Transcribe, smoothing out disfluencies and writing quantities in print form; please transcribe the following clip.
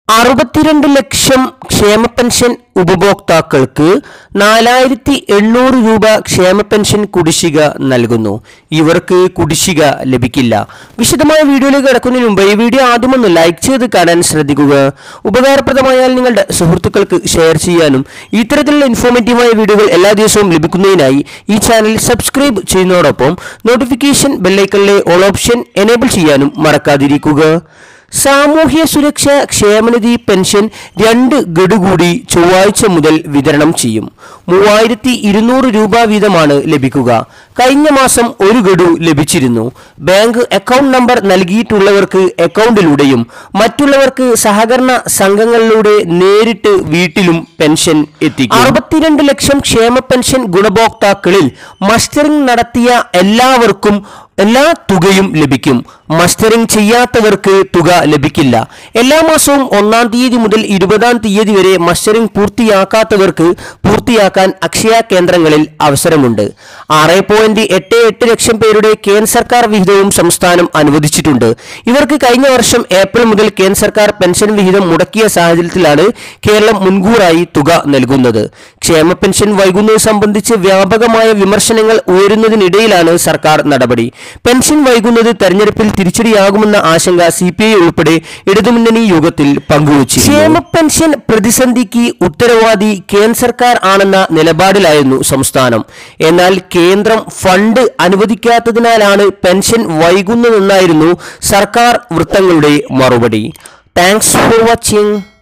62 ലക്ഷം ക്ഷേമ പെൻഷൻ ഉപഭോക്താക്കൾക്ക് 4800 രൂപ ക്ഷേമ പെൻഷൻ കുടിശ്ശിക നൽകുന്നു. ഇവർക്ക് കുടിശ്ശിക ലഭിക്കില്ല. വിശദമായ വീഡിയോയിലേക്ക് കടക്കുന്നതിന് മുമ്പ് ഈ വീഡിയോ ആദ്യമൊന്ന് ലൈക്ക് ചെയ്ത് കാണാൻ ശ്രദ്ധിക്കുക. ഉപകാരപ്രദമായാൽ നിങ്ങളുടെ സുഹൃത്തുക്കൾക്ക് ഷെയർ ചെയ്യാനും ഇത്തരത്തിലുള്ള ഇൻഫോർമേറ്റീവായ വീഡിയോകൾ എല്ലാ ദിവസവും ലഭിക്കുന്നതിനായി ഈ ചാനൽ സബ്സ്ക്രൈബ് ചെയ്യുന്നതോടൊപ്പം നോട്ടിഫിക്കേഷൻ ബെല്ലൈക്കണിലെ ഓൾ ഓപ്ഷൻ എനേബിൾ ചെയ്യാനും മറക്കാതിരിക്കുക. സാമൂഹ്യ സുരക്ഷാ ക്ഷേമനിധി പെൻഷൻ 2 ഗഡു കൂടി ചൊവ്വാഴ്ച മുതൽ വിതരണം ചെയ്യും. 3200 രൂപ വീതമാണ് ലഭിക്കുക. കഴിഞ്ഞ മാസം 1 ഗഡു ലഭിച്ചിരുന്നു. ബാങ്ക് അക്കൗണ്ട് നമ്പർ നൽകിയിട്ടുള്ളവർക്ക് അക്കൗണ്ടിലൂടെയും മറ്റുള്ളവർക്ക് സഹകരണ സംഘങ്ങളിലൂടെ നേരിട്ട് വീട്ടിലും പെൻഷൻ എത്തിക്കും. 62 ലക്ഷം ക്ഷേമ പെൻഷൻ ഗുണഭോക്താക്കളിൽ മസ്റ്ററിംഗ് നടത്തിയ എല്ലാവർക്കും എല്ലാ തുകയും ലഭിക്കും. മസ്റ്ററിംഗ് ചെയ്യാത്തവർക്ക് തുക ലഭിക്കില്ല. എല്ലാ മാസവും 1-ാം തീയതി മുതൽ 20-ാം തീയതി വരെ മസ്റ്ററിംഗ് പൂർത്തിയാക്കാത്തവർക്ക് പൂർത്തിയാക്കാൻ അക്ഷയ കേന്ദ്രങ്ങളിൽ അവസരമുണ്ട്. 6.88 ലക്ഷം പേരുടെ കേന്ദ്ര സർക്കാർ വിഹിതവും സംസ്ഥാനം അനുവദിച്ചിട്ടുണ്ട്. ഇവർക്ക് കഴിഞ്ഞ വർഷം ഏപ്രിൽ മുതൽ കേന്ദ്ര സർക്കാർ പെൻഷൻ വിഹിതം മുടക്കിയ സാഹചര്യത്തിലാണ് കേരളം മുൻകൂറായി തുക നൽകുന്നത്. ക്ഷേമ പെൻഷൻ വൈകുന്നത് സംബന്ധിച്ച് വ്യാപകമായ വിമർശനങ്ങൾ ഉയരുന്നതിനിടയിലാണ് സർക്കാർ നടപടി. പെൻഷൻ വൈകുന്നത് തെരഞ്ഞെടുപ്പിൽ തിരിച്ചടിയാകുമെന്ന ആശങ്ക CPI ഉൾപ്പെടെ ഇടതുമുന്നണി യോഗത്തിൽ പങ്കുവച്ചു. ക്ഷേമ പെൻഷൻ പ്രതിസന്ധിക്ക് ഉത്തരവാദി കേന്ദ്ര സർക്കാർ ആണെന്ന നിലപാടിലായിരുന്നു സംസ്ഥാനം. എന്നാൽ കേന്ദ്രം ഫണ്ട് അനുവദിക്കാത്തതിനാലാണ് പെൻഷൻ വൈകുന്നതെന്നായിരുന്നു സർക്കാർ വൃത്തങ്ങളുടെ മറുപടി. Thanks for watching.